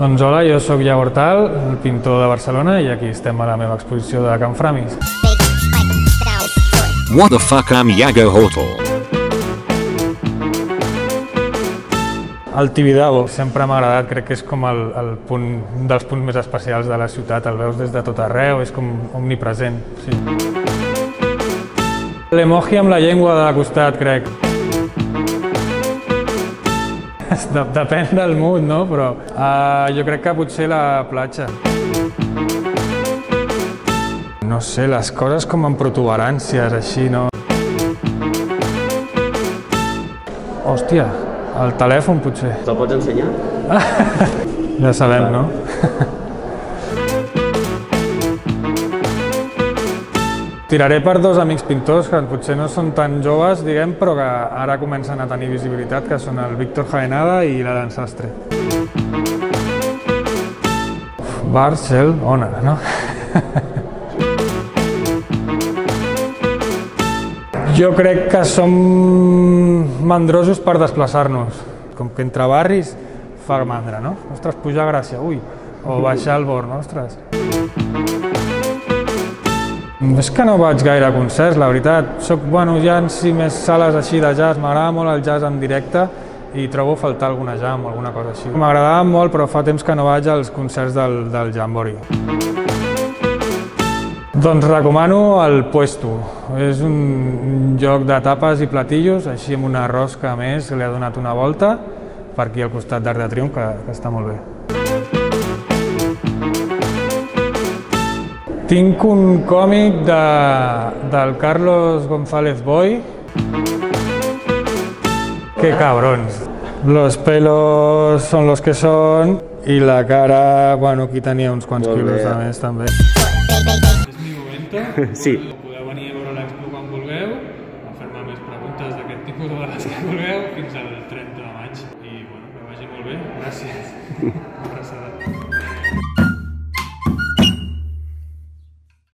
Doncs hola, jo sóc Iago Hortal, el pintor de Barcelona, i aquí estem a la meva exposició de Can Framis. What the fuck, I'm Iago Hortal. El Tibidabo sempre m'ha agradat, crec que és com un dels punts més especials de la ciutat, el veus des de tot arreu, és com omnipresent. Sí. L'emoji amb la llengua de costat, crec. Depèn del mood, no? Però jo crec que potser la platja. No sé, les coses com amb protuberàncies, així, no? Hòstia, el telèfon, potser. Te'l pots ensenyar? Ja sabem, no? Tiraré per dos amics pintors que potser no són tan joves, diguem, però que ara comencen a tenir visibilitat, que són el Víctor Jaenada i l'Adam Sastre. Barcelona, no? Jo crec que som mandrosos per desplaçar-nos. Com que entre barris fa mandra, no? Ostres, pujar a Gràcia, ui, o baixar al Born, ostres. És que no vaig gaire a concerts, la veritat. Hi ha més sales així de jazz, m'agrada molt el jazz en directe i trobo faltar alguna jam o alguna cosa així. M'agradava molt, però fa temps que no vaig als concerts del Jambori. Doncs recomano el Puesto. És un lloc de tapes i platillos, així amb una rosca a més, que li ha donat una volta per aquí al costat d'Arc de Triomf, que està molt bé. Tinc un còmic del Carlos González Boy. ¡Qué cabrons! Los pelos son los que son i la cara, bueno, aquí tenia uns quants quilos de més també. És mi momento. Sí. Podeu venir a veure l'expo quan vulgueu, a fer-me més preguntes d'aquest tipus de les que vulgueu, fins al 30 de maig. I bueno, que vagi molt bé. Gràcies.